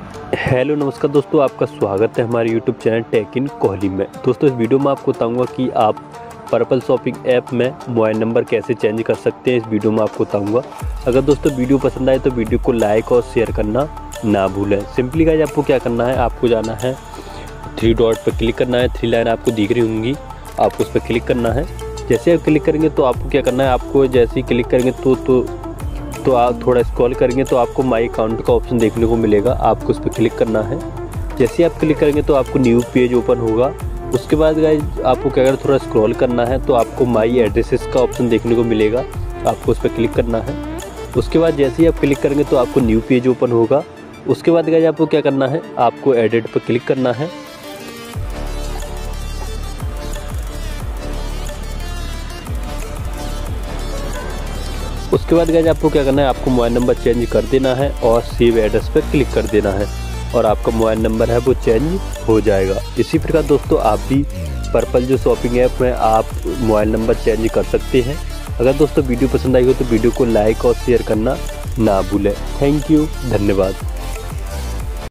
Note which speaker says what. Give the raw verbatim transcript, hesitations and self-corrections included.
Speaker 1: Hello नमस्कार दोस्तों, आपका स्वागत है हमारे YouTube channel tech in Kohli में। दोस्तों इस वीडियो में आपको बताऊंगा कि आप पर्पल शॉपिंग ऐप में मोबाइल नंबर कैसे चेंज कर सकते हैं। इस वीडियो में आपको बताऊंगा। अगर दोस्तों वीडियो पसंद आए तो वीडियो को लाइक और शेयर करना ना भूलें। सिंपली गाइस आपको क्या करना है, आपको जाना है थ्री डॉट पर क्लिक करना है। थ्री लाइन आपको दिख रही होंगी, आपको उस पर क्लिक करना है। जैसे आप क्लिक करेंगे तो आपको क्या करना है, आपको जैसे ही क्लिक करेंगे तो तो तो आप थोड़ा स्क्रॉल करेंगे तो आपको माई अकाउंट का ऑप्शन देखने को मिलेगा। आपको उस पर क्लिक करना है। जैसे आप क्लिक करेंगे तो आपको न्यू पेज ओपन होगा। उसके बाद गाइस आपको क्या करना, थोड़ा स्क्रॉल करना है तो आपको माई एड्रेसेस का ऑप्शन देखने को मिलेगा। आपको उस पर क्लिक करना है। उसके बाद जैसे ही आप क्लिक करेंगे तो आपको न्यू पेज ओपन होगा। उसके बाद गाइस आपको क्या करना है, आपको एडिट पर क्लिक करना है। उसके बाद गाइस आपको क्या करना है, आपको मोबाइल नंबर चेंज कर देना है और सेव एड्रेस पर क्लिक कर देना है और आपका मोबाइल नंबर है वो चेंज हो जाएगा। इसी प्रकार दोस्तों आप भी पर्पल जो शॉपिंग ऐप में आप मोबाइल नंबर चेंज कर सकते हैं। अगर दोस्तों वीडियो पसंद आई हो तो वीडियो को लाइक और शेयर करना ना भूलें। थैंक यू, धन्यवाद।